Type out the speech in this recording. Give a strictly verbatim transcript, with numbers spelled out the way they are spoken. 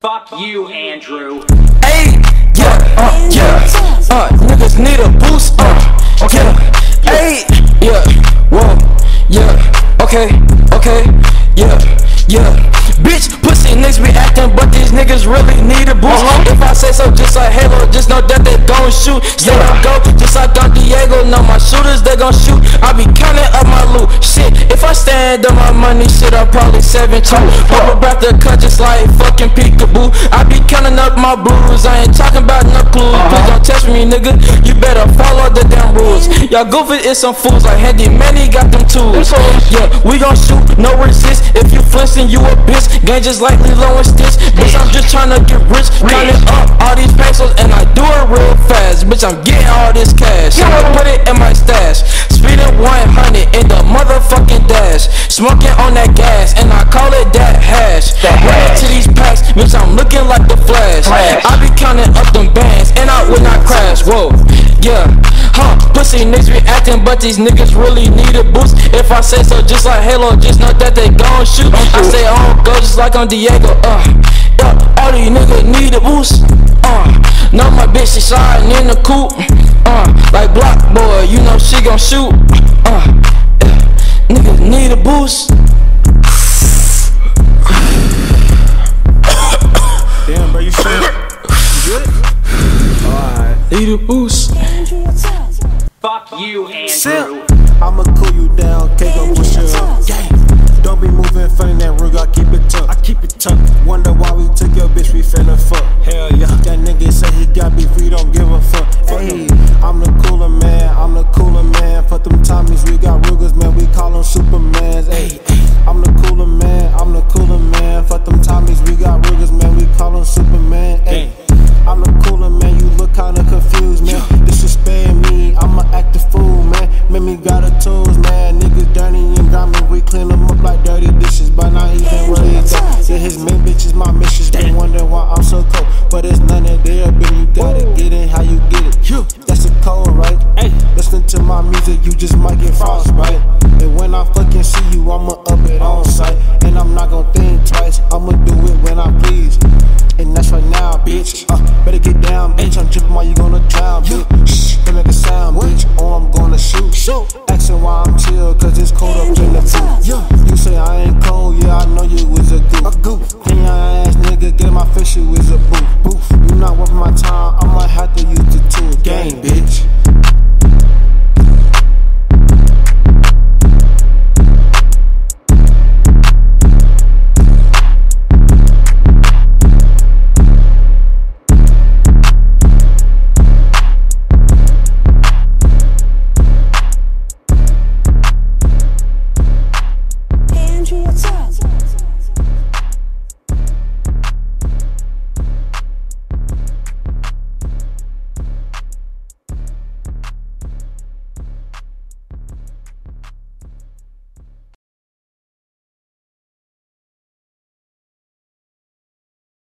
Fuck you, Andrew. Hey, yeah, uh, yeah, uh, niggas need a boost, uh, okay, hey, yeah, whoa, yeah, okay, okay, yeah, yeah. Bitch, pussy niggas be acting, but these niggas really need a boost. Uh-huh. If I say so, just like Halo, just know that they gon' shoot. Say yeah. I go, just like Don Diego, know my shooters, they gon' shoot. I be counting up my loot, shit. If I stand on my money, shit, I'm probably seventeen. Pop about the cut just like fucking peekaboo. I be counting up my blues, I ain't talking about no clues. Uh-huh. Please don't test me, nigga, you better follow the damn rules. Y'all goofy is some fools like Handy Manny got them tools. Yeah, we gon' shoot, no resist. If you flinching, you a bitch. Gang just like Lilo and Stitch. Bitch, I'm just tryna get rich. Counting up all these pesos and I do it real fast. Bitch, I'm getting all this cash. I'ma put it in my stash. Speeding one hundred in the motherfucking dash. Smoking on that gas and I call it that hash. Running to these packs, bitch, I'm looking like the Flash. I be counting up them bands and I will not crash. Whoa, yeah, huh, pussy niggas be acting, but these niggas really need a boost. If I say so, just like Halo, just know that they gon' shoot. I say I don't go just like on Diego, uh, yeah, all these niggas need a boost, uh, know my bitch is sliding in the coupe, uh, like Block Boy, you know she gon' shoot, uh, yeah, niggas need a boost. Damn, bro, you sure? You good? Alright. Need a boost. Fuck you, Andrew. I'ma cool you down, can't go push you up. Don't be moving funny, that rug, I keep it tucked. I keep it tucked. Wonder why we took your bitch, we finna fuck. Hell yeah. That nigga say he got beef, we don't give a fuck. Hey, I'm the cooler man, I'm the cooler man. For them Tommies, we got Rugers, man, we call them Supermans. Hey, I'm the cooler man, I'm the cooler man. For them Tommies, we got Rugers, man, we call them Superman. Hey, I'm the cooler man, you look kinda confused, man. Disrespect me, I'ma act a fool, man. Make me got the tools, man. Niggas dirty and grimy, we clean them up like dirty dishes, but not even worry about. Yeah, his main bitch is my mistress. Been wondering why I'm so cold, but it's none of their business. You gotta get it how you get it. That's the code, right? Hey, listen to my music, you just might get frostbite. And when I fucking see you, I'ma up it on sight. And I'm not gonna think twice, I'ma do it when I please. And that's right now, bitch. Uh, better get down, bitch. I'm dripping while you gonna drown, bitch. Shh, don't make a sound, bitch. Or I'm gonna shoot. Asking why I'm chill, cause it's cold up in the booth. You say I ain't cold, yeah, I know you was a goof. Clean your ass, nigga, get in my face, you was a